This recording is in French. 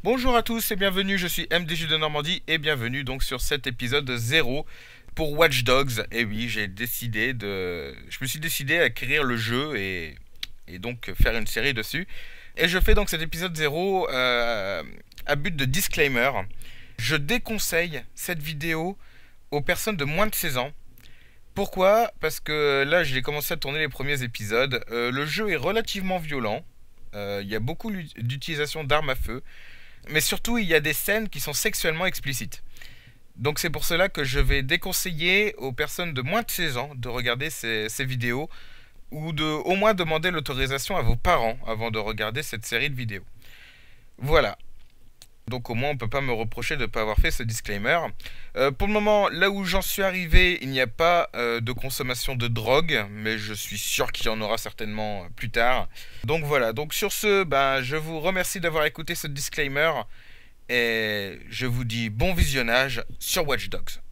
Bonjour à tous et bienvenue, je suis MDJ de Normandie et bienvenue donc sur cet épisode 0 pour Watch Dogs. Et oui, je me suis décidé à écrire le jeu et donc faire une série dessus. Et je fais donc cet épisode 0 à but de disclaimer. Je déconseille cette vidéo aux personnes de moins de 16 ans. Pourquoi? Parce que là, j'ai commencé à tourner les premiers épisodes. Le jeu est relativement violent. Il y a beaucoup d'utilisation d'armes à feu. Mais surtout, il y a des scènes qui sont sexuellement explicites. Donc c'est pour cela que je vais déconseiller aux personnes de moins de 16 ans de regarder ces vidéos ou de au moins demander l'autorisation à vos parents avant de regarder cette série de vidéos. Voilà. Donc au moins on ne peut pas me reprocher de ne pas avoir fait ce disclaimer. Pour le moment, là où j'en suis arrivé, il n'y a pas de consommation de drogue, mais je suis sûr qu'il y en aura certainement plus tard. Donc voilà, donc sur ce, je vous remercie d'avoir écouté ce disclaimer et je vous dis bon visionnage sur Watch Dogs.